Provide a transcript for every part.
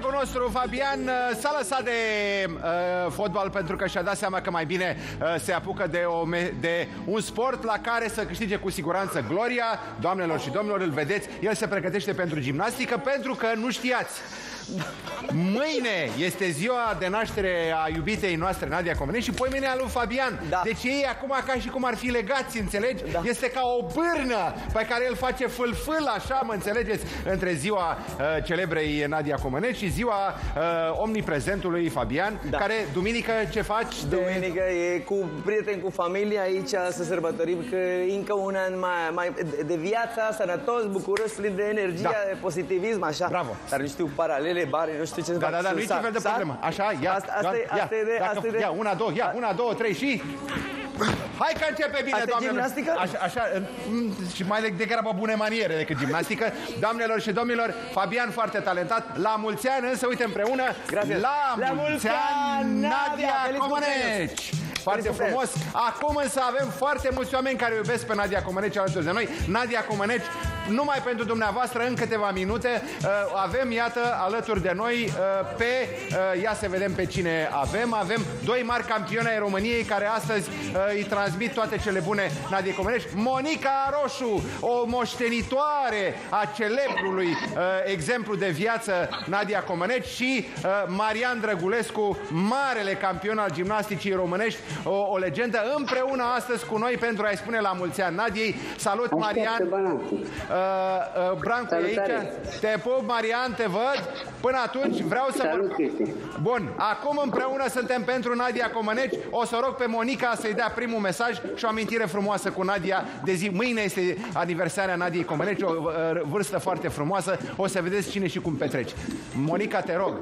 colegul nostru, Fabian, s-a lăsat de fotbal pentru că și-a dat seama că mai bine se apucă de un sport la care să câștige cu siguranță gloria. Doamnelor și domnilor, îl vedeți, el se pregătește pentru gimnastică, pentru că nu știați. Mâine este ziua de naștere a iubitei noastre, Nadia Comănești, și poimâine a lui Fabian. Da. Deci ei acum ca și cum ar fi legați, înțelegi? Da. Este ca o bârnă pe care el face fâlfâl, așa, mă înțelegeți, între ziua celebrei Nadia Comănești și ziua omniprezentului Fabian, da. Care, duminică, ce faci? Duminică e cu prieteni, cu familia aici să sărbătorim că încă un an mai de viața, sănătos, bucuros, plin de energie, da. De positivism, așa. Bravo. Dar nu știu paralele, bare, nu știu ce să fac. Da, nu-i ce fel de problemă. Așa, ia. Asta e. Ia, una, două, trei și... Hai că începe bine, doamnelor. Gimnastică? Așa, și mai degrabă bune maniere decât gimnastică. Doamnelor și domnilor, Fabian foarte talentat. La mulți ani, însă, uite împreună. Grazie. La mulți ani, Nadia Comănești! Foarte frumos. Acum însă avem foarte mulți oameni care iubesc pe Nadia Comănești alături de noi. Nadia Comănești, numai pentru dumneavoastră, în câteva minute, avem, iată, alături de noi ia să vedem pe cine avem. Avem doi mari campioni ai României care astăzi îi transmit toate cele bune Nadiei Comănești. Monica Roșu, o moștenitoare a celebrului exemplu de viață Nadia Comănești, și Marian Drăgulescu, marele campion al gimnasticii românești, o legendă, împreună astăzi cu noi pentru a-i spune la mulți ani Nadiei. Salut, Marian! Brancu e aici. Te pup, Marian, te văd. Până atunci vreau să... Salut, Cristi. Bun, acum împreună suntem pentru Nadia Comănești. O să rog pe Monica să-i dea primul mesaj și o amintire frumoasă cu Nadia de zi. Mâine este aniversarea Nadiei Comănești, o vârstă foarte frumoasă. O să vedeți cine și cum petreci. Monica, te rog.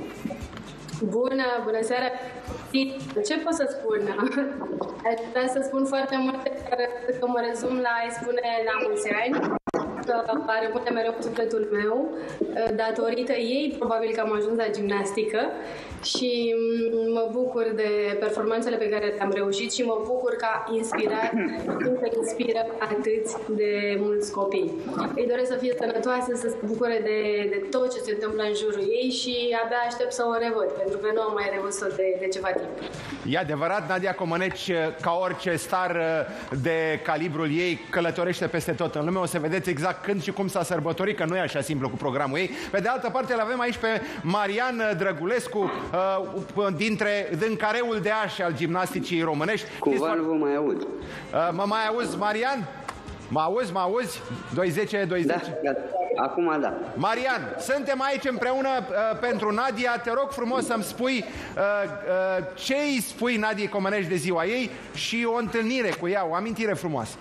Bună seara! Ce pot să spun? Aș vrea să spun foarte multe, că mă rezum la a-i spune la mulți ani, că rămâne mereu sufletul meu. Datorită ei, probabil că am ajuns la gimnastică și mă bucur de performanțele pe care le-am reușit și mă bucur că a inspirat, că inspiră atât de mulți copii. Îi doresc să fie sănătoasă, să se bucure de tot ce se întâmplă în jurul ei și abia aștept să o revăd, pentru că nu am mai revăzut de ceva timp. E adevărat, Nadia Comănești, ca orice star de calibrul ei, călătorește peste tot în lume. O să vedeți exact când și cum s-a sărbătorit, că nu e așa simplu cu programul ei. Pe de altă parte, îl avem aici pe Marian Drăgulescu, din careul de ași al gimnasticii românești. Cumva nu vă mai aud. Mă mai auzi, Marian? Mă auzi? 210, 210? Da. Acum da. Marian, suntem aici împreună pentru Nadia. Te rog frumos să-mi spui ce îi spui Nadiei Comănești de ziua ei și o întâlnire cu ea, o amintire frumoasă.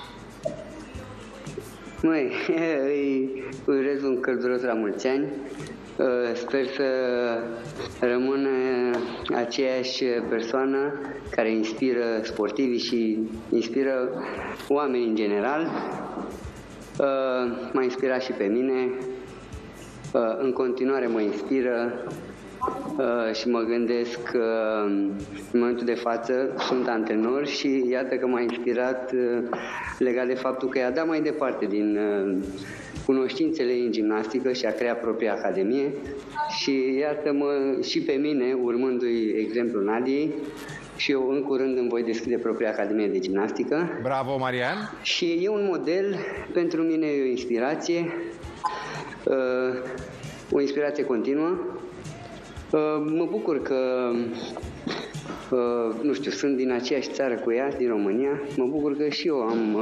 Măi, îi urez un călduros la mulți ani. Sper să rămână aceeași persoană care inspiră sportivii și inspiră oamenii în general. M-a inspirat și pe mine. În continuare mă inspiră și mă gândesc că în momentul de față sunt antrenor și iată că m-a inspirat legat de faptul că i-a dat mai departe din cunoștințele în gimnastică și a creat propria academie și iată-mă și pe mine, urmându-i exemplul Nadiei, și eu în curând îmi voi deschide propria academie de gimnastică. Bravo, Marian! Și e un model, pentru mine e o inspirație continuă. Mă bucur că nu știu, sunt din aceeași țară cu ea, din România. Mă bucur că și eu am,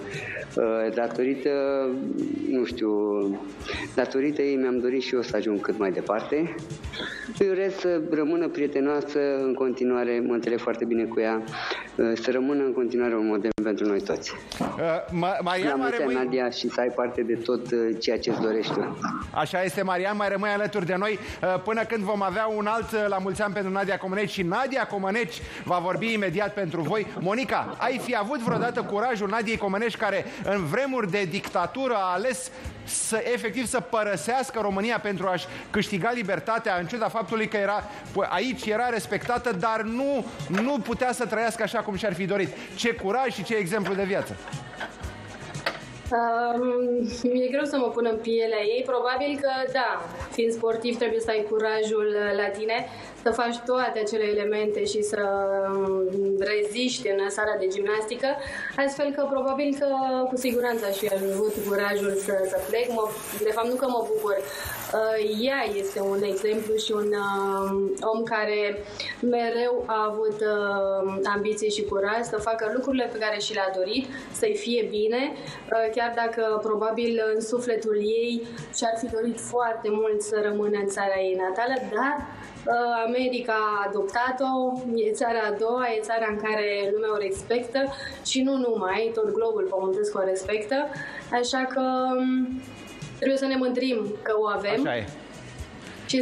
datorită ei mi-am dorit și eu să ajung cât mai departe. Îi urez să rămână prietenoasă în continuare, mă înțeleg foarte bine cu ea, să rămână în continuare un model pentru noi toți. La mulți ani, Nadia, și să ai parte de tot ceea ce îți dorești. Așa este, Marian, mai rămâi alături de noi până când vom avea un alt la mulți ani pentru Nadia Comănești și Nadia Comănești va vorbi imediat pentru voi. Monica, ai fi avut vreodată curajul Nadiei Comănești, care în vremuri de dictatură a ales efectiv să părăsească România pentru a-și câștiga libertatea, în ciuda faptului că aici era respectată, dar nu putea să trăiască așa cum și-ar fi dorit? Ce curaj și ce exemplu de viață! Mi-e greu să mă pun în pielea ei. Probabil că, da, fiind sportiv trebuie să ai curajul la tine să faci toate acele elemente și să reziști în sala de gimnastică, astfel că probabil că cu siguranță aș fi avut curajul să plec. De fapt, nu că mă bucur. Ea este un exemplu și un om care mereu a avut ambiție și curaj să facă lucrurile pe care și le-a dorit, să-i fie bine, chiar dacă probabil în sufletul ei și-ar fi dorit foarte mult să rămână în țara ei natală, dar America a adoptat-o, e țara a doua, e țara în care lumea o respectă și nu numai, tot globul pământesc o respectă, așa că trebuie să ne mândrim că o avem. Așa e. Și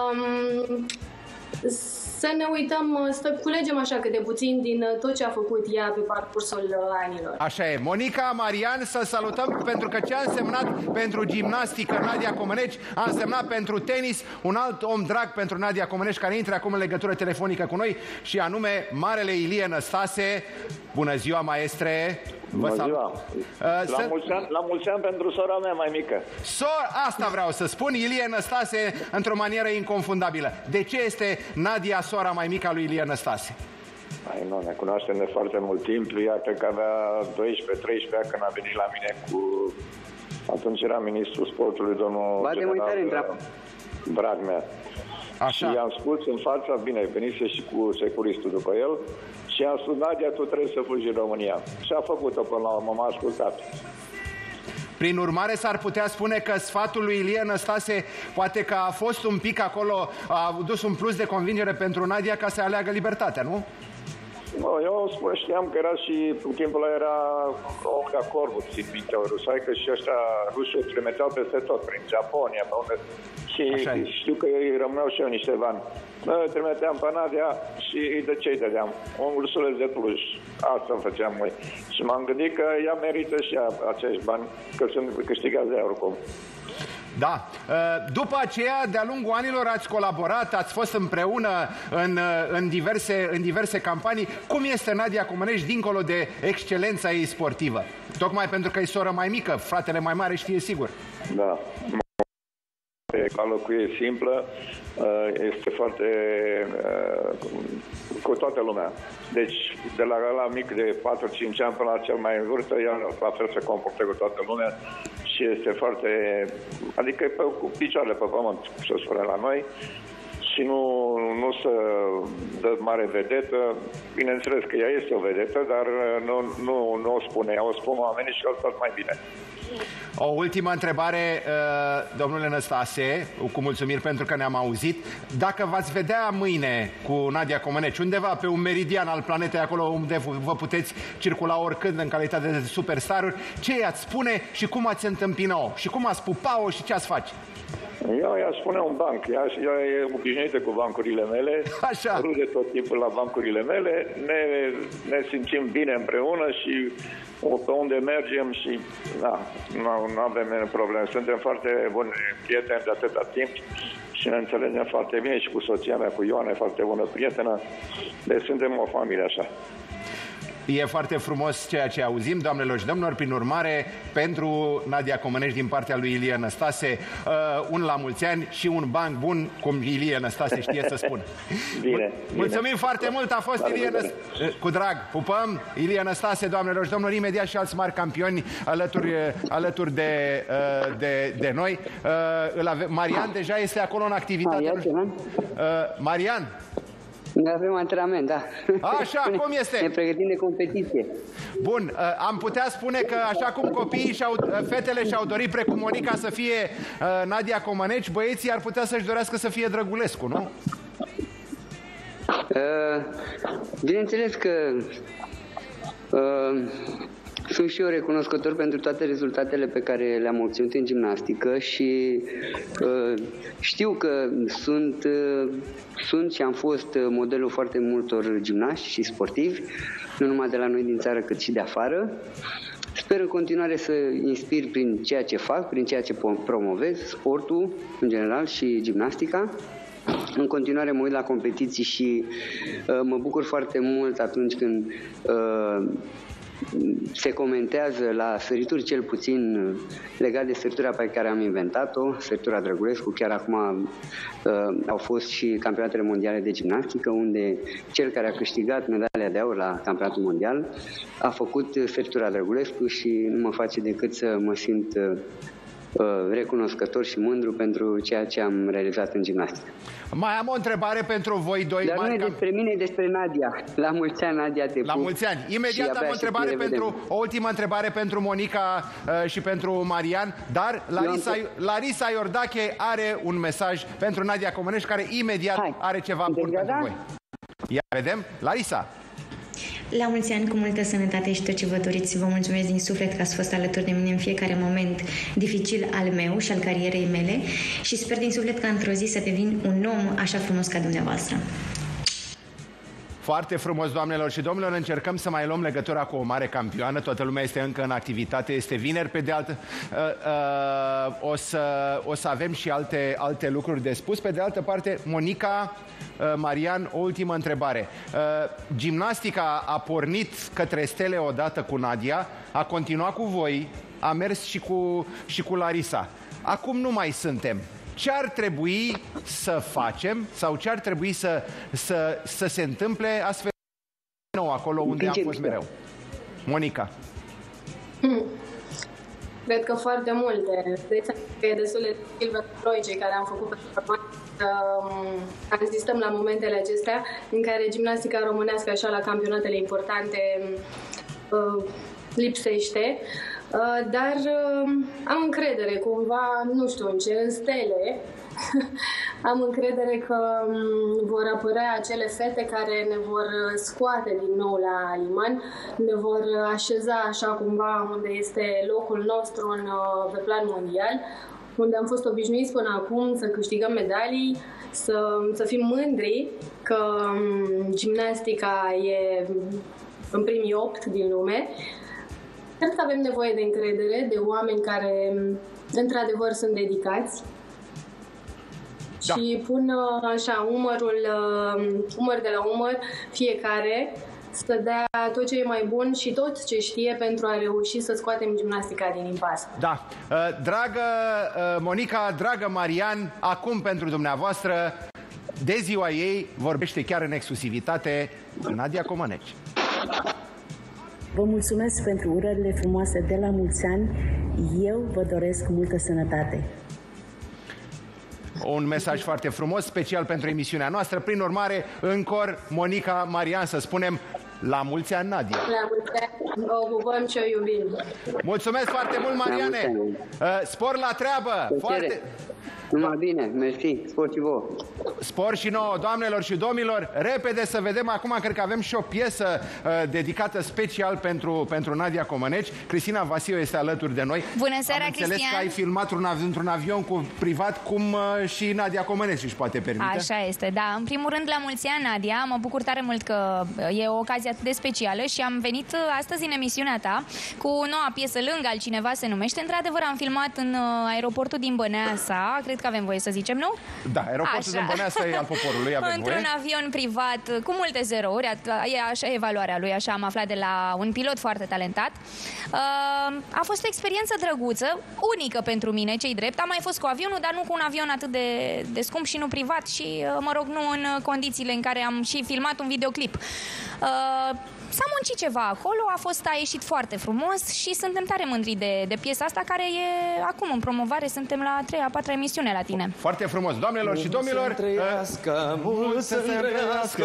să ne uităm, să culegem așa cât de puțin din tot ce a făcut ea pe parcursul anilor. Așa e. Monica, Marian, să salutăm, pentru că ce a însemnat pentru gimnastică Nadia Comăneci a însemnat pentru tenis un alt om drag pentru Nadia Comăneci, care intră acum în legătură telefonică cu noi, și anume marele Ilie Năstase. Bună ziua, maestre! Bună ziua! La mulți ani pentru sora mea mai mică. Asta vreau să spun, Ilie Năstase, într-o manieră inconfundabilă. De ce este Nadia sora mai mică a lui Ilie Năstase? Nu, ne cunoaștem de foarte mult timp. Ea cred că avea 12-13 ani când a venit la mine cu... Atunci era ministrul sportului, domnul general Dragnea. Așa. Și i-am spus în fața, bine, venise și cu securistul după el, și i-am spus, Nadia, tu trebuie să fugi în România. Și a făcut-o până la urmă, m-a ascultat. Prin urmare, s-ar putea spune că sfatul lui Ilie Năstase poate că a fost un pic acolo, a dus un plus de convingere pentru Nadia ca să aleagă libertatea, nu? Eu știam că era și în timpul ăla era Olga Korbut, țin minte, o rusaică, și ăștia rușii o trimiteau peste tot, prin Japonia, pe unde... Și știu că îi rămâneau și eu niște bani. Noi trimiteam pe Nadia și de ce îi dădeam? Un ursuleț de pluș. Asta făceam noi. Și m-am gândit că ea merită și ea acești bani, că sunt câștigați de ea oricum. Da. După aceea, de-a lungul anilor, ați colaborat, ați fost împreună în diverse campanii. Cum este Nadia Comăneci dincolo de excelența ei sportivă? Tocmai pentru că e soră mai mică, fratele mai mare știe sigur. Da. Cală cu ei simplă, este foarte cu toată lumea. Deci, de la mic de 4-5 ani până la cel mai în vârstă, ea la fel se comportă cu toată lumea și este foarte, adică cu picioarele pe pământ, să spune la noi, și nu se dă mare vedetă. Bineînțeles că ea este o vedetă, dar nu o spune, ea o spun oamenii și o tot mai bine. O ultimă întrebare, domnule Năstase, cu mulțumiri pentru că ne-am auzit. Dacă v-ați vedea mâine cu Nadia Comăneci, undeva pe un meridian al planetei, acolo unde vă puteți circula oricând în calitate de superstaruri, ce i-ați spune și cum ați întâmpina-o? Și cum ați pupa-o și ce ați face? Eu i-aș spune un banc. Ea e obișnuită cu bancurile mele. Așa. Rude tot timpul la bancurile mele. Ne simțim bine împreună și pe unde mergem și nu avem probleme. Suntem foarte buni prieteni de atâta timp și ne înțelegem foarte bine, și cu soția mea, cu Ioana, e foarte bună prietenă. Deci suntem o familie așa. E foarte frumos ceea ce auzim, doamnelor și domnilor. Prin urmare, pentru Nadia Comăneci din partea lui Ilie Năstase, un la mulți ani și un banc bun, cum Ilie Năstase știe să spună. Bine. Mulțumim foarte mult, a fost Ilie Năstase. Cu drag, pupăm. Ilie Năstase, doamnelor și domnilor, imediat și alți mari campioni alături de noi. Marian deja este acolo în activitate. Marian? Ne avem antrenament, da. Așa, cum este? Ne pregătim de competiție. Bun, am putea spune că așa cum copiii fetele și-au dorit precum Monica să fie Nadia Comăneci, băieții ar putea să-și dorească să fie Drăgulescu, nu? Bineînțeles că sunt și eu recunoscător pentru toate rezultatele pe care le-am obținut în gimnastică și știu că sunt și am fost modelul foarte multor gimnaști și sportivi, nu numai de la noi din țară, cât și de afară. Sper în continuare să inspir prin ceea ce fac, prin ceea ce promovez, sportul în general și gimnastica. În continuare mă uit la competiții și mă bucur foarte mult atunci când se comentează la sărituri, cel puțin legat de săritura pe care am inventat-o, săritura Drăgulescu. Chiar acum au fost și campionatele mondiale de gimnastică, unde cel care a câștigat medalia de aur la campionatul mondial a făcut săritura Drăgulescu și nu mă face decât să mă simt recunoscător și mândru pentru ceea ce am realizat în gimnastică. Mai am o întrebare pentru voi doi. Dar nu e despre mine, e despre Nadia. La mulți ani, Nadia, te pup. La mulți ani. Imediat am o ultimă întrebare pentru Monica și pentru Marian, dar Larisa Iordache are un mesaj pentru Nadia Comănești, care imediat are ceva bun pentru voi. Ia vedem. Larisa. La mulți ani, cu multă sănătate și tot ce vă doriți. Vă mulțumesc din suflet că ați fost alături de mine în fiecare moment dificil al meu și al carierei mele și sper din suflet că într-o zi să devin un om așa frumos ca dumneavoastră. Foarte frumos, doamnelor și domnilor. Încercăm să mai luăm legătura cu o mare campioană. Toată lumea este încă în activitate. Este vineri. Pe de altă o să avem și alte lucruri de spus. Pe de altă parte, Monica, Marian, o ultimă întrebare. Gimnastica a pornit către stele odată cu Nadia, a continuat cu voi, a mers și cu Larisa. Acum nu mai suntem. Ce ar trebui să facem sau ce ar trebui să se întâmple astfel nou acolo unde am fost mereu? Monica. Cred că foarte multe. De exemplu, e destul de dificil pentru noi, cei care am făcut asistăm la momentele acestea în care gimnastica românească, așa la campionatele importante, lipsește. Dar am încredere cumva, nu știu în ce, în stele. Am încredere că vor apărea acele fete care ne vor scoate din nou la liman, ne vor așeza așa cumva unde este locul nostru pe plan mondial, unde am fost obișnuiți până acum să câștigăm medalii, să fim mândri că gimnastica e în primii 8 din lume. Cred că avem nevoie de încredere, de oameni care într-adevăr sunt dedicați și pun așa umăr de la umăr fiecare să dea tot ce e mai bun și tot ce știe pentru a reuși să scoatem gimnastica din impas. Da. Dragă Monica, dragă Marian, acum pentru dumneavoastră, de ziua ei, vorbește chiar în exclusivitate Nadia Comăneci. Vă mulțumesc pentru urările frumoase de la mulți ani. Eu vă doresc multă sănătate. Un mesaj foarte frumos, special pentru emisiunea noastră. Prin urmare, în cor, Monica, Marian, să spunem la mulți ani, Nadia. La mulți ani, o pupăm și o iubim. Mulțumesc foarte mult, Mariane. Spor la treabă. Foarte... Numai bine, mersi, spor și vouă. Spor și nouă, doamnelor și domnilor. Repede să vedem acum, cred că avem și o piesă dedicată special pentru Nadia Comăneci. Cristina Vasiu este alături de noi. Bună seara, Cristian. Cristian. Că ai filmat într-un avion privat, cum și Nadia Comăneci își poate permite. Așa este, da. În primul rând, la mulți ani, Nadia. Mă bucur tare mult că e o ocazie atât de specială și am venit astăzi în emisiunea ta cu noua piesă, Lângă altcineva se numește. Într-adevăr, am filmat în aeroportul din Băneasa. Cred că avem voie să zicem, nu? Da, aeroportul din Băneasa e al poporului, avem într-un avion privat cu multe zerouri, e așa evaluarea lui, așa am aflat de la un pilot foarte talentat. A fost o experiență drăguță, unică pentru mine, ce-i drept. Am mai fost cu avionul, dar nu cu un avion atât de scump și nu privat și, mă rog, nu în condițiile în care am și filmat un videoclip. S-a muncit ceva acolo, a ieșit foarte frumos și suntem tare mândri de piesa asta, care e acum în promovare, suntem la 3-a, 4-a emisiune la tine. Foarte frumos, doamnelor și domnilor. Mult să trăiască,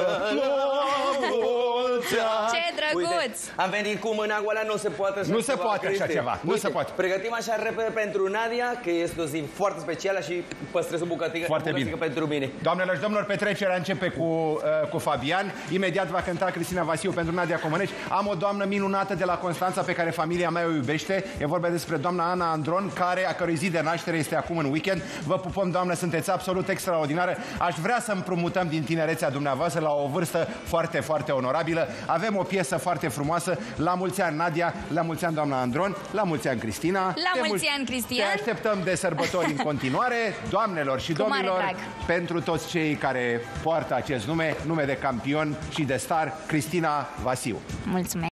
ce drăguț! Uite, am venit cu mâna goală, nu se poate Nu se poate așa ceva, nu se poate. Pregătim așa repede pentru Nadia, că este o zi foarte specială și păstrez o bucățică pentru mine. Doamnelor și domnilor, petrecerea începe cu Fabian. Imediat va cânta Cristina Vasiu pentru Nadia Comăneci. Am o doamnă minunată de la Constanța pe care familia mea o iubește. E vorba despre doamna Ana Andron, a cărui zi de naștere este acum în weekend. Vă pupăm, doamnă, sunteți absolut extraordinară. Aș vrea să împrumutăm din tinerețea dumneavoastră la o vârstă foarte, foarte onorabilă. Avem o piesă foarte frumoasă. La mulți ani, Nadia, la mulți ani, doamna Andron, la mulți ani, Cristina. La mulți ani, Cristian. Te așteptăm de sărbători în continuare, doamnelor și domnilor, pentru toți cei care poartă acest nume de campion și de star, Cristina Vasiu. Mulțumesc!